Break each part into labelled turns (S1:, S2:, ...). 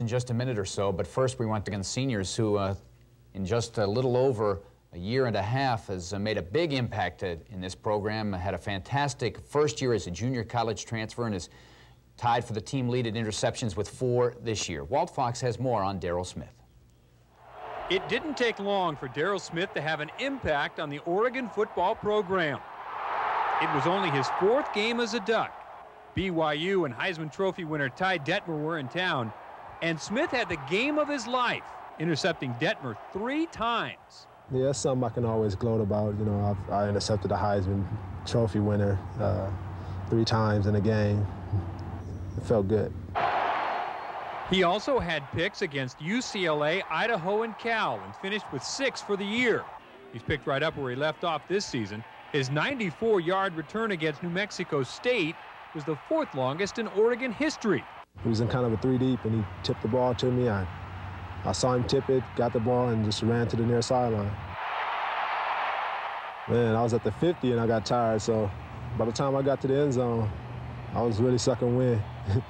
S1: in just a minute or so, but first we want to begin seniors who, in just a little over a year and a half, has made a big impact in this program, had a fantastic first year as a junior college transfer, and is tied for the team lead in interceptions with 4 this year. Walt Fox has more on Daryl Smith.
S2: It didn't take long for Daryl Smith to have an impact on the Oregon football program. It was only his 4th game as a Duck. BYU and Heisman Trophy winner Ty Detmer were in town, and Smith had the game of his life, intercepting Detmer 3 times.
S3: Yeah, that's something I can always gloat about. You know, I intercepted a Heisman Trophy winner 3 times in a game. It felt good.
S2: He also had picks against UCLA, Idaho, and Cal, and finished with 6 for the year. He's picked right up where he left off this season. His 94-yard return against New Mexico State was the 4th longest in Oregon history.
S3: He was in kind of a 3 deep, and he tipped the ball to me. I saw him tip it, got the ball, and just ran to the near sideline. Man, I was at the 50, and I got tired, so by the time I got to the end zone, I was really sucking wind.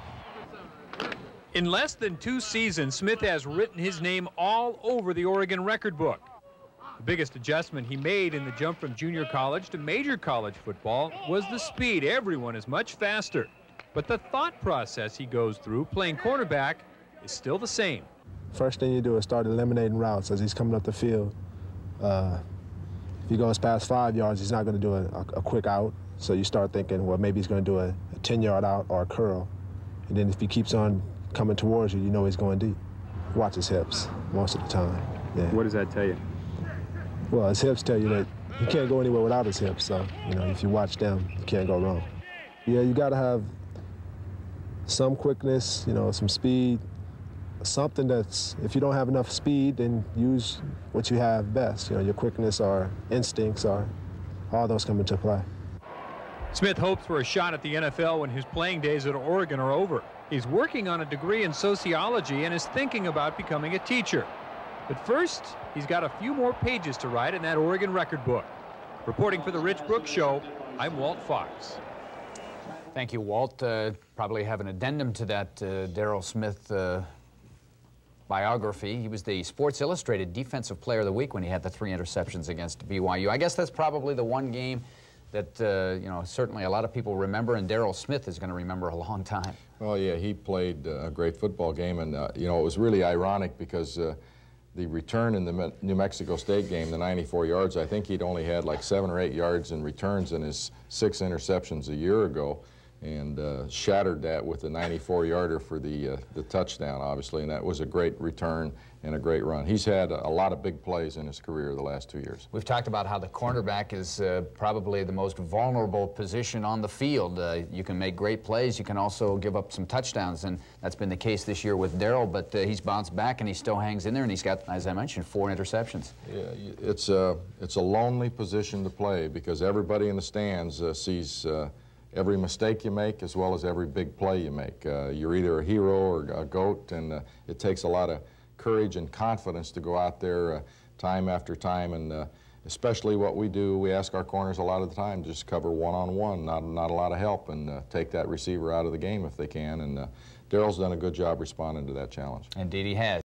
S2: In less than 2 seasons, Smith has written his name all over the Oregon record book. The biggest adjustment he made in the jump from junior college to major college football was the speed. Everyone is much faster. But the thought process he goes through playing cornerback is still the same.
S3: First thing you do is start eliminating routes as he's coming up the field. If he goes past 5 yards, he's not going to do a quick out. So you start thinking, well, maybe he's going to do a 10-yard out or a curl. And then if he keeps on coming towards you, you know he's going deep. Watch his hips most of the time. Yeah.
S4: What does that tell you?
S3: Well, his hips tell you that you can't go anywhere without his hips. So, you know, if you watch them, you can't go wrong. Yeah, you got to have some quickness, you know, some speed, something that's, if you don't have enough speed, then use what you have best. You know, your quickness or instincts or all those come into play.
S2: Smith hopes for a shot at the NFL when his playing days at Oregon are over. He's working on a degree in sociology and is thinking about becoming a teacher. But first, he's got a few more pages to write in that Oregon record book. Reporting for the Rich Brooks Show, I'm Walt Fox.
S1: Thank you, Walt. Probably have an addendum to that Daryl Smith biography. He was the Sports Illustrated Defensive Player of the Week when he had the 3 interceptions against BYU. I guess that's probably the one game that, you know, certainly a lot of people remember, and Daryl Smith is going to remember a long time.
S5: Well, yeah, he played a great football game, and, you know, it was really ironic because the return in the New Mexico State game, the 94 yards, I think he'd only had like 7 or 8 yards in returns in his 6 interceptions a year ago, and shattered that with the 94-yarder for the touchdown, obviously, and that was a great return and a great run. He's had a lot of big plays in his career the last 2 years.
S1: We've talked about how the cornerback is probably the most vulnerable position on the field. You can make great plays, you can also give up some touchdowns, and that's been the case this year with Daryl, but he's bounced back and he still hangs in there, and he's got, as I mentioned, 4 interceptions.
S5: Yeah, it's a lonely position to play because everybody in the stands sees every mistake you make as well as every big play you make. You're either a hero or a goat, and it takes a lot of courage and confidence to go out there time after time, and especially what we do, we ask our corners a lot of the time to just cover one-on-one, not a lot of help, and take that receiver out of the game if they can, and Daryl's done a good job responding to that challenge.
S1: Indeed he has.